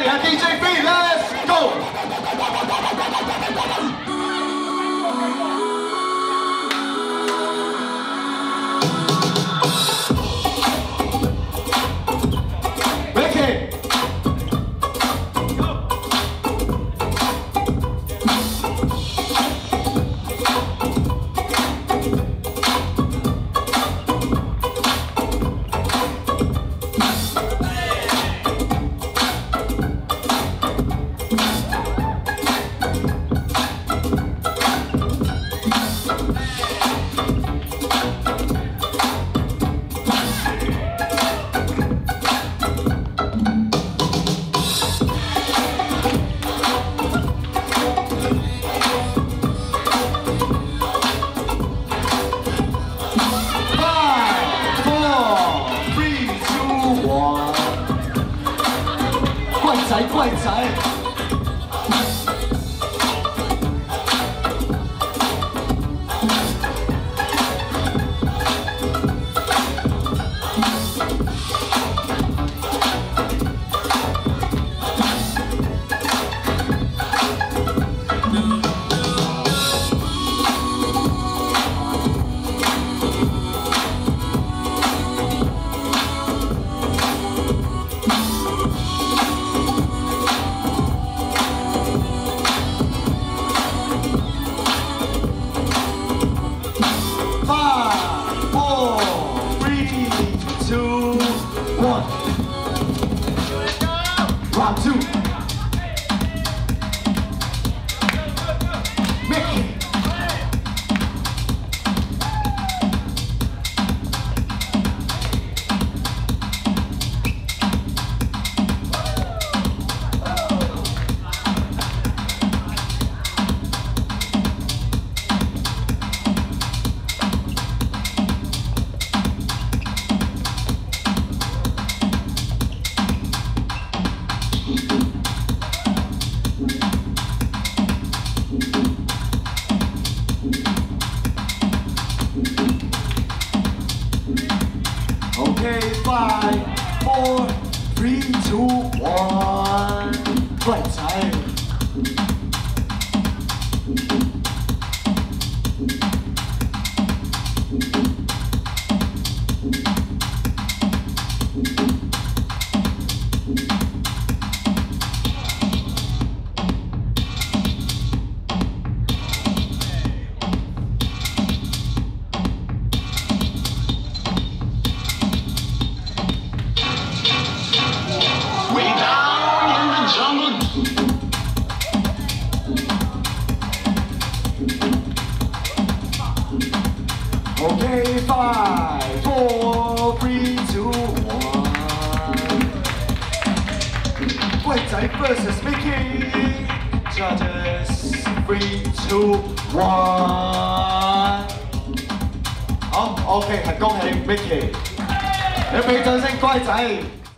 Yeah, DJ B, let's go! Mickey!乖仔。Round two. Mickey. Okay, 5, 4, 3, 2, 1， 快仔。Okay, 5, 4, 3, 2, 1. 怪仔 versus Mickey. Judges, 3, 2, 1。好 ，OK， 係恭喜 Mickey。你俾掌聲，乖仔。